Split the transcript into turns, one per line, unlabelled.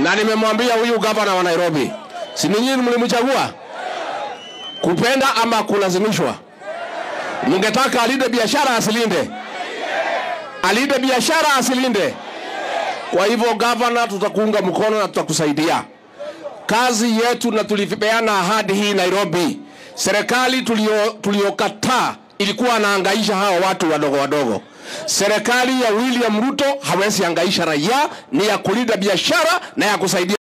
Na nimemwambia huyu gavana wa Nairobi, si ninyi mlimchagua? Kupenda ama kulazimishwa? Mungetaka alinde biashara asilinde? Alinde biashara asilinde? Kwa hivyo gavana, tutakuunga mkono na tutakusaidia. Kazi yetu na tulipeana ahadi hii Nairobi. Serikali tuliokataa ilikuwa anahangaisha hao watu wadogo wadogo. Serikali ya William Ruto hawezi hangaisha raia, ni ya kulinda biashara na ya kusaidia